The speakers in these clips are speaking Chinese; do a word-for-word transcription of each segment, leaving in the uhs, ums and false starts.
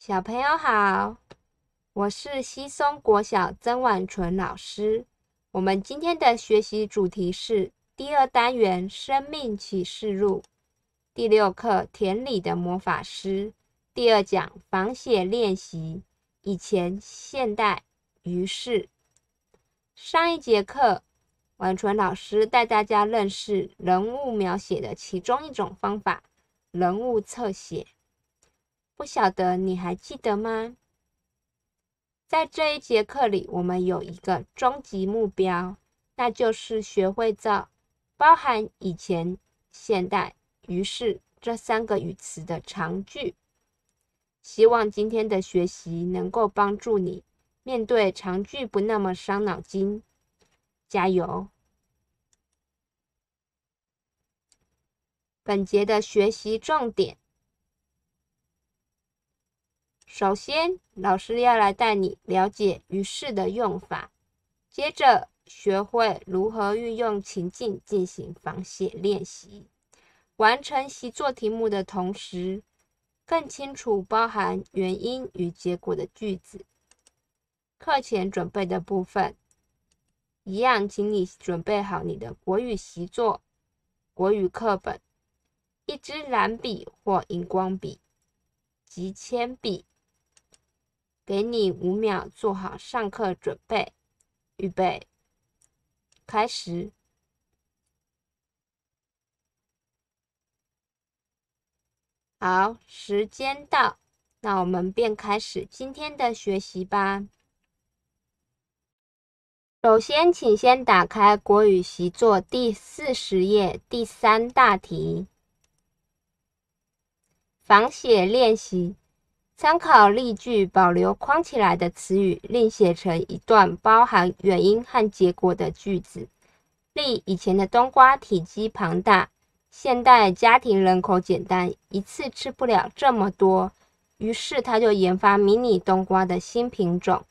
小朋友好，我是西松国小曾婉纯老师。我们今天的学习主题是第二单元生命启示录第六课田里的魔法师第二讲仿写练习以前、现代、于是。上一节课，婉纯老师带大家认识人物描写的其中一种方法——人物侧写。不晓得你还记得吗？在这一节课里，我们有一个终极目标，那就是学会造包含以前、现代、于是这三个语词的长句。希望今天的学习能够帮助你面对长句不那么伤脑筋。加油！本节的学习重点。首先，老师要来带你了解于是的用法，接着学会如何运用情境进行仿写练习，完成习作题目的同时，更清楚包含原因与结果的句子。课前准备的部分，一样，请你准备好你的国语习作、国语课本、一支蓝笔或荧光笔及铅笔。给你五秒做好上课准备，预备，开始。好，时间到，那我们便开始今天的学习吧。首先，请先打开国语习作第四十页第三大题，仿写练习。参考例句，保留框起来的词语，另写成一段包含原因和结果的句子。例：以前的冬瓜体积庞大，现代家庭人口简单，一次吃不了这么多，于是他就研发迷你冬瓜的新品种。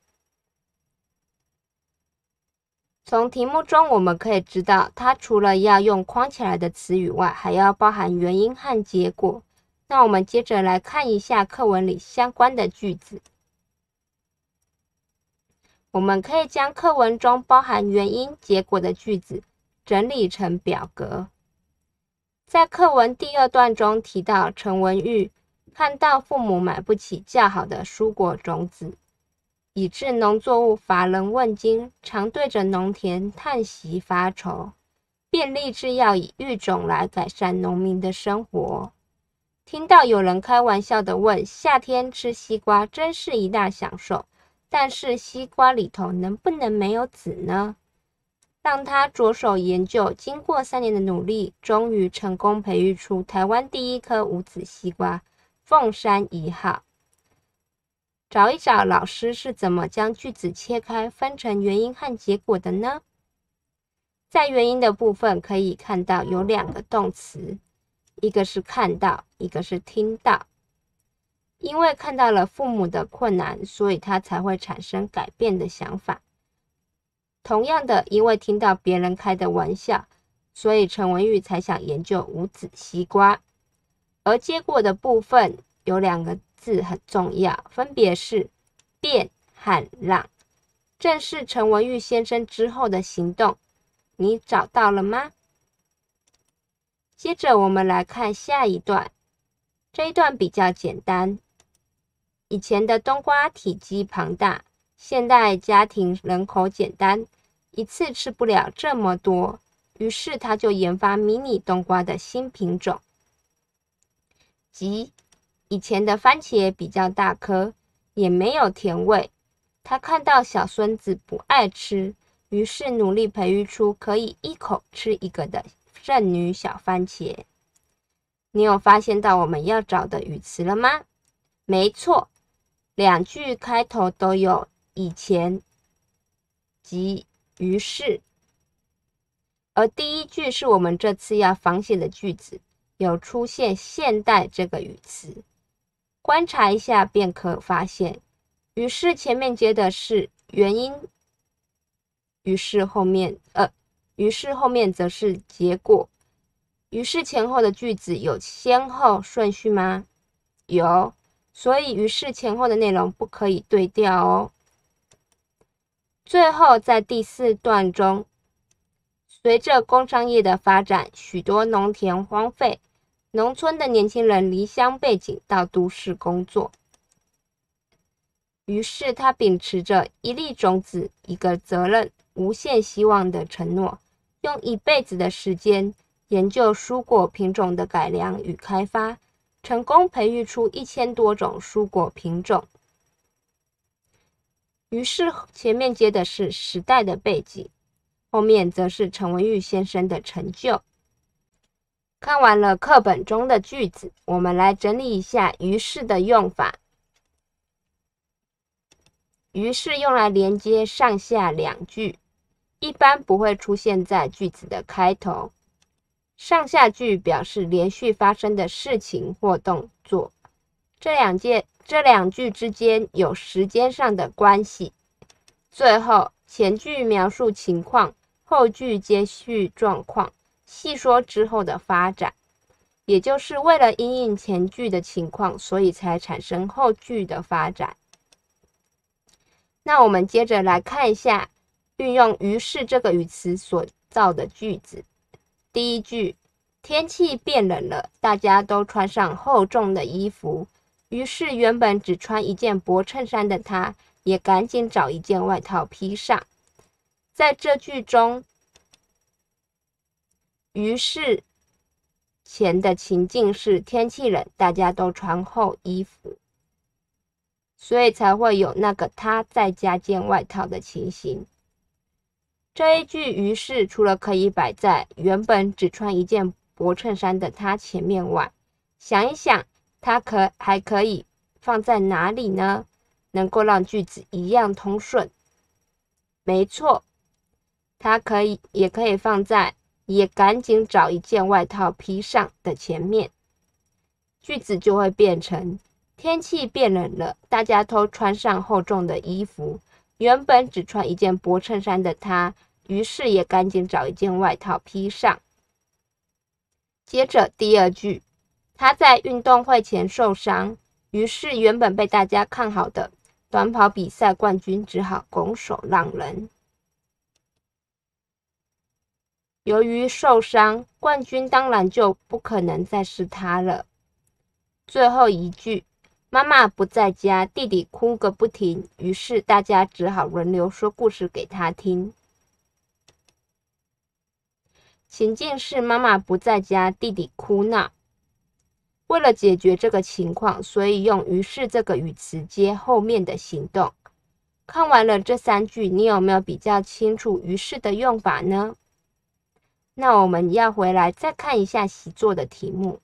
从题目中我们可以知道，它除了要用框起来的词语外，还要包含原因和结果。那我们接着来看一下课文里相关的句子。我们可以将课文中包含原因、结果的句子整理成表格。在课文第二段中提到，陈文玉看到父母买不起较好的蔬果种子，以致农作物乏人问津，常对着农田叹息发愁，便立志要以育种来改善农民的生活。听到有人开玩笑地问，夏天吃西瓜真是一大享受，但是西瓜里头能不能没有籽呢？让他着手研究，经过三年的努力，终于成功培育出台湾第一颗无籽西瓜凤山一号。找一找老师是怎么将句子切开分成原因和结果的呢？在原因的部分可以看到有两个动词，一个是看到，一个是听到。因为看到了父母的困难，所以他才会产生改变的想法。同样的，因为听到别人开的玩笑，所以陈文玉才想研究无籽西瓜。而结果的部分有两个字很重要，分别是变和让。正是陈文玉先生之后的行动，你找到了吗？接着我们来看下一段，这一段比较简单。以前的冬瓜体积庞大，现代家庭人口简单，一次吃不了这么多，于是他就研发迷你冬瓜的新品种。即以前的番茄比较大颗，也没有甜味，他看到小孙子不爱吃，于是努力培育出可以一口吃一个的剩女小番茄。你有发现到我们要找的语词了吗？没错，两句开头都有以前及于是，而第一句是我们这次要仿写的句子，有出现现代这个语词。观察一下便可发现，于是前面接的是原因，于是后面呃，于是后面则是结果。于是前后的句子有先后顺序吗？有， 所以于是前后的内容不可以对调哦。最后在第四段中，随着工商业的发展，许多农田荒废，农村的年轻人离乡背井到都市工作。于是他秉持着一粒种子、一个责任、无限希望的承诺，用一辈子的时间研究蔬果品种的改良与开发，成功培育出一千多种蔬果品种。于是前面接的是时代的背景，后面则是陈文玉先生的成就。看完了课本中的句子，我们来整理一下于是的用法。于是用来连接上下两句，一般不会出现在句子的开头。上下句表示连续发生的事情或动作，这两件这两句之间有时间上的关系。最后前句描述情况，后句接续状况，细说之后的发展，也就是为了因应前句的情况，所以才产生后句的发展。那我们接着来看一下运用于是这个语词所造的句子。第一句，天气变冷了，大家都穿上厚重的衣服，于是原本只穿一件薄衬衫的他，也赶紧找一件外套披上。在这句中，于是前的情境是天气冷，大家都穿厚衣服，所以才会有那个他再加件外套的情形。这一句于是除了可以摆在原本只穿一件薄衬衫的他前面外，想一想它可还可以放在哪里呢？能够让句子一样通顺。没错，它可以也可以放在也赶紧找一件外套披上的前面，句子就会变成天气变冷了，大家都穿上厚重的衣服，原本只穿一件薄衬衫的他，于是也赶紧找一件外套披上。接着第二句，他在运动会前受伤，于是原本被大家看好的短跑比赛冠军只好拱手让人。由于受伤，冠军当然就不可能再是他了。最后一句，妈妈不在家，弟弟哭个不停，于是大家只好轮流说故事给他听。情境是妈妈不在家，弟弟哭闹。为了解决这个情况，所以用于是这个语词接后面的行动。看完了这三句，你有没有比较清楚于是的用法呢？那我们要回来再看一下习作的题目。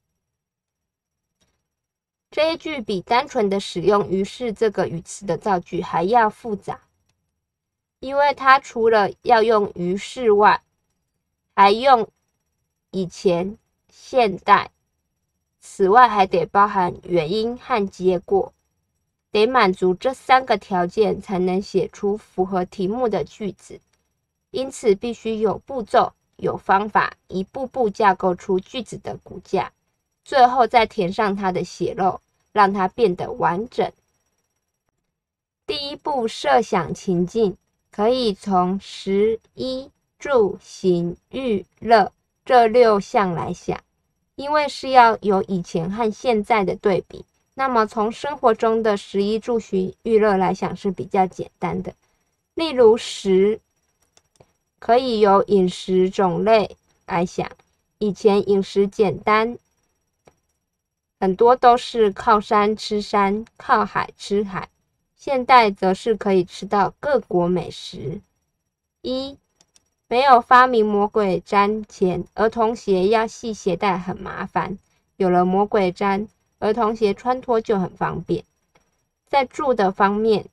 这一句比单纯的使用于是这个语词的造句还要复杂，因为它除了要用于是外，还用以前、现代，此外还得包含原因和结果，得满足这三个条件才能写出符合题目的句子，因此必须有步骤、有方法，一步步架构出句子的骨架，最后再填上它的血肉，让它变得完整。第一步，设想情境，可以从食、衣、住、行、娱、乐这六项来想，因为是要有以前和现在的对比，那么从生活中的食衣住行娱乐来想是比较简单的。例如食，可以由饮食种类来想，以前饮食简单，很多都是靠山吃山，靠海吃海，现代则是可以吃到各国美食。一，没有发明魔鬼毡前，儿童鞋要系鞋带很麻烦，有了魔鬼毡，儿童鞋穿脱就很方便。在住的方面，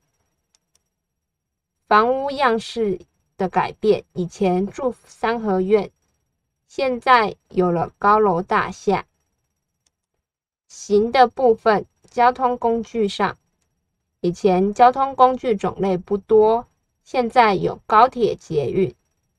房屋样式的改变，以前住三合院，现在有了高楼大厦。行的部分，交通工具上，以前交通工具种类不多，现在有高铁捷运。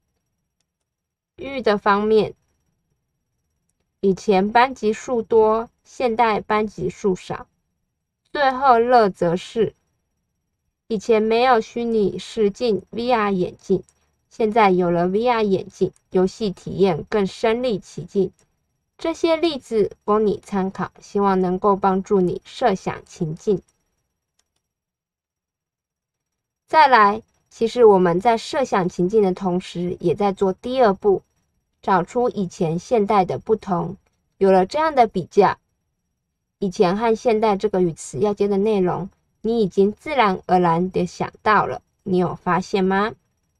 育的方面，以前班级数多，现在班级数少。 最后乐则是，以前没有虚拟实境 V R 眼镜，现在有了 V R 眼镜，游戏体验更身临其境。这些例子供你参考，希望能够帮助你设想情境。再来，其实我们在设想情境的同时，也在做第二步，找出以前现代的不同。有了这样的比较，以前和现代这个语词要接的内容，你已经自然而然地想到了，你有发现吗？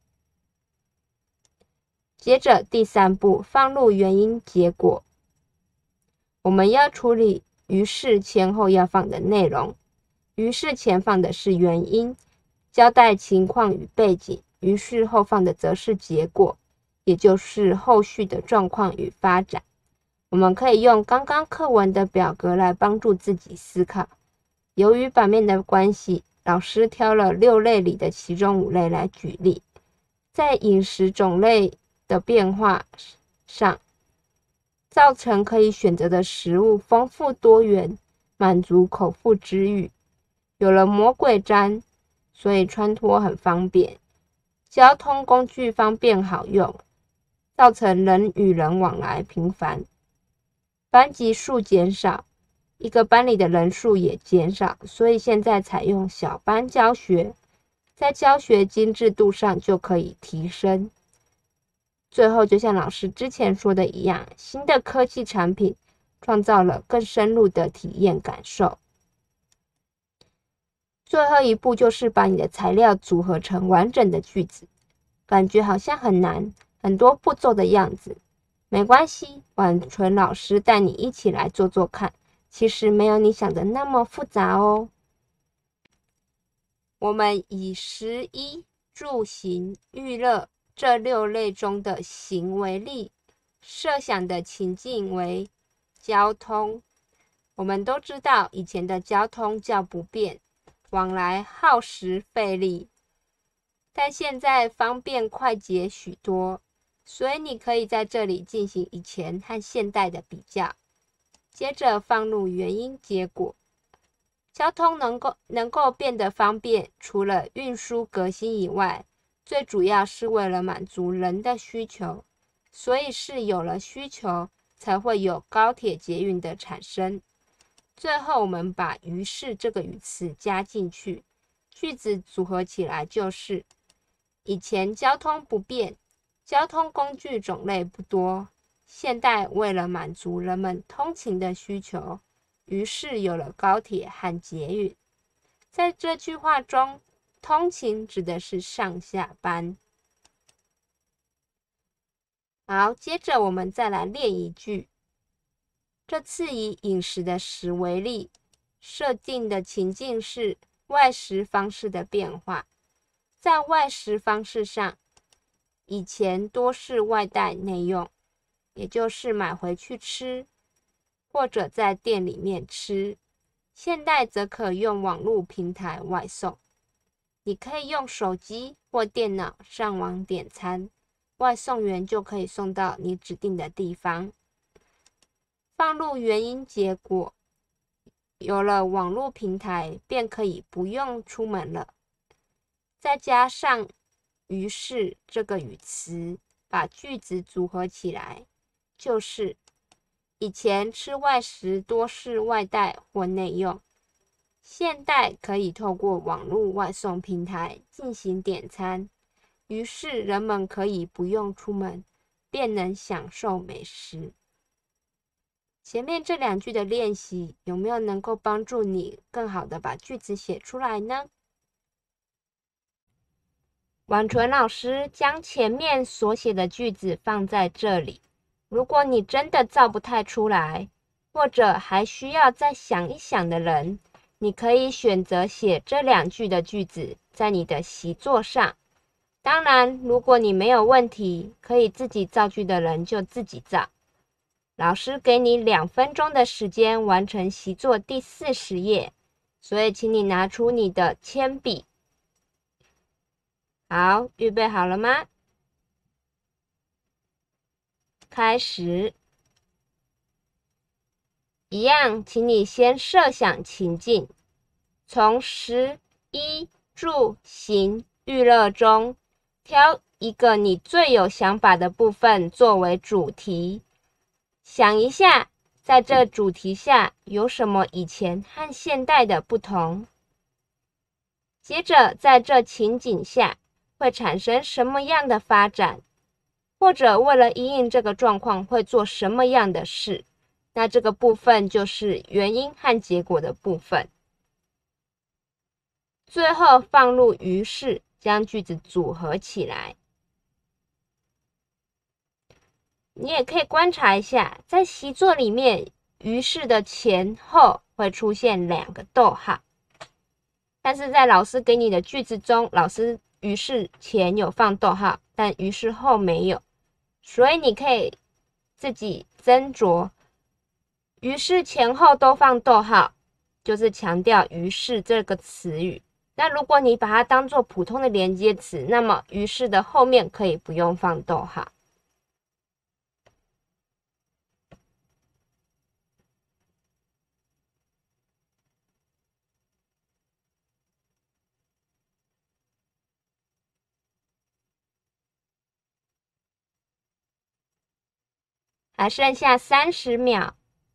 接着第三步，放入原因结果。我们要处理于是前后要放的内容。于是前放的是原因，交代情况与背景；于是后放的则是结果，也就是后续的状况与发展。我们可以用刚刚课文的表格来帮助自己思考。由于版面的关系，老师挑了六类里的其中五类来举例。在饮食种类的变化上，造成可以选择的食物丰富多元，满足口腹之欲。有了魔鬼毡，所以穿脱很方便。交通工具方便好用，造成人与人往来频繁。班级数减少，一个班里的人数也减少，所以现在采用小班教学，在教学精致度上就可以提升。最后，就像老师之前说的一样，新的科技产品创造了更深入的体验感受。最后一步就是把你的材料组合成完整的句子，感觉好像很难，很多步骤的样子。没关系，婉纯老师带你一起来做做看，其实没有你想的那么复杂哦。我们以食衣住行娱乐这六类中的行为例，设想的情境为交通。我们都知道以前的交通较不便，往来耗时费力，但现在方便快捷许多，所以你可以在这里进行以前和现代的比较。接着放入原因结果。交通能够能够变得方便，除了运输革新以外，最主要是为了满足人的需求，所以是有了需求，才会有高铁捷运的产生。最后我们把于是这个语词加进去，句子组合起来就是：以前交通不便，交通工具种类不多，现代为了满足人们通勤的需求，于是有了高铁和捷运。在这句话中，通勤指的是上下班。好，接着我们再来练一句。这次以饮食的食为例，设定的情境是外食方式的变化。在外食方式上，以前多是外带内用，也就是买回去吃，或者在店里面吃。现在则可用网络平台外送。你可以用手机或电脑上网点餐，外送员就可以送到你指定的地方。放入原因结果，有了网络平台，便可以不用出门了。再加上于是这个语词，把句子组合起来，就是以前吃外食多是外带或内用，现代可以透过网络外送平台进行点餐，于是人们可以不用出门，便能享受美食。前面这两句的练习，有没有能够帮助你更好的把句子写出来呢？婉纯老师将前面所写的句子放在这里，如果你真的造不太出来，或者还需要再想一想的人，你可以选择写这两句的句子在你的习作上。当然，如果你没有问题，可以自己造句的人就自己造。老师给你两分钟的时间完成习作第四十页，所以请你拿出你的铅笔。好，预备好了吗？开始。一样，请你先设想情境， 从食、衣、住、行、娱乐中挑一个你最有想法的部分作为主题，想一下，在这主题下有什么以前和现代的不同？接着，在这情景下会产生什么样的发展？或者为了因应这个状况会做什么样的事？那这个部分就是原因和结果的部分。最后放入于是，将句子组合起来。你也可以观察一下，在习作里面，于是的前后会出现两个逗号，但是在老师给你的句子中，老师于是前有放逗号，但于是后没有，所以你可以自己斟酌。于是前后都放逗号，就是强调于是这个词语。那如果你把它当作普通的连接词，那么于是的后面可以不用放逗号。还剩下三十秒。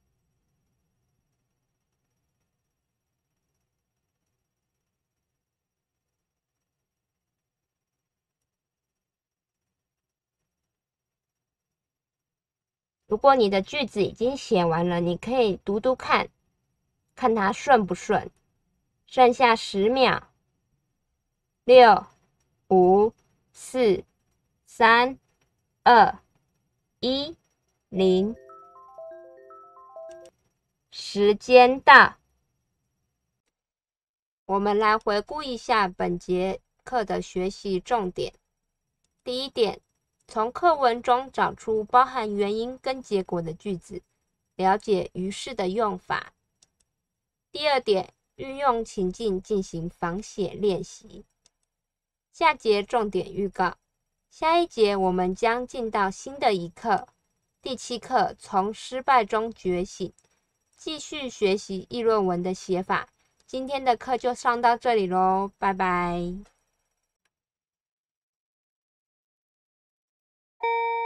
如果你的句子已经写完了，你可以读读看，看它顺不顺。剩下十秒。六、五、四、三、二、一、零。时间到。我们来回顾一下本节课的学习重点。第一点，从课文中找出包含原因跟结果的句子，了解于是的用法。第二点，运用情境进行仿写练习。下节重点预告，下一节我们将进到新的一课，第七课从失败中觉醒，继续学习议论文的写法。今天的课就上到这里咯，拜拜。